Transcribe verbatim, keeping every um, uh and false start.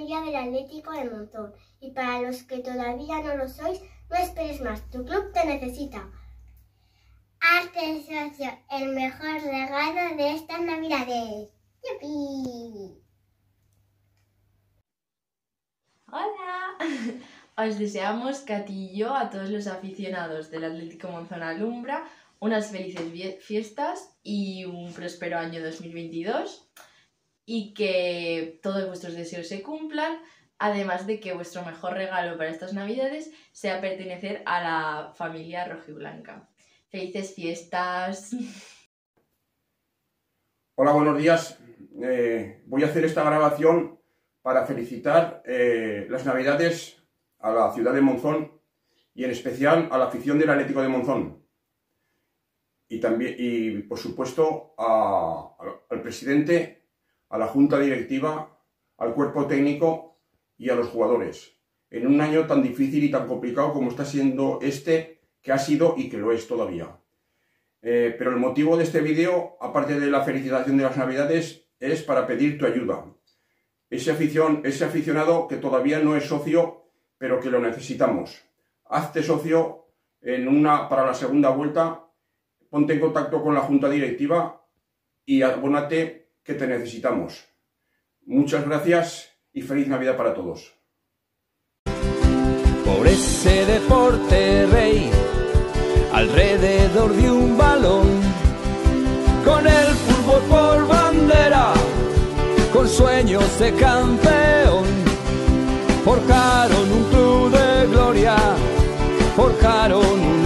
familia del Atlético de Monzón. Y para los que todavía no lo sois, no esperes más, tu club te necesita. Hazte socio, el mejor regalo de estas navidades. ¡Yupi! ¡Hola! Os deseamos, Katy y yo, a todos los aficionados del Atlético Monzón Alumbra, unas felices fiestas y un próspero año dos mil veintidós, y que todos vuestros deseos se cumplan, además de que vuestro mejor regalo para estas navidades sea pertenecer a la familia rojiblanca. ¡Felices fiestas! Hola, buenos días. Eh, voy a hacer esta grabación para felicitar eh, las navidades a la ciudad de Monzón y en especial a la afición del Atlético de Monzón. Y también, y por supuesto, a, a, al presidente, a la junta directiva, al cuerpo técnico y a los jugadores. En un año tan difícil y tan complicado como está siendo este, que ha sido y que lo es todavía. Eh, pero el motivo de este vídeo, aparte de la felicitación de las navidades, es para pedir tu ayuda. Ese, afición, ese aficionado que todavía no es socio, pero que lo necesitamos. Hazte socio en una, para la segunda vuelta, ponte en contacto con la junta directiva y abónate, que te necesitamos. Muchas gracias y feliz Navidad para todos. Por ese deporte rey, alrededor de un balón, con el fútbol por bandera, con sueños de campeón, forjaron un club de gloria, forjaron un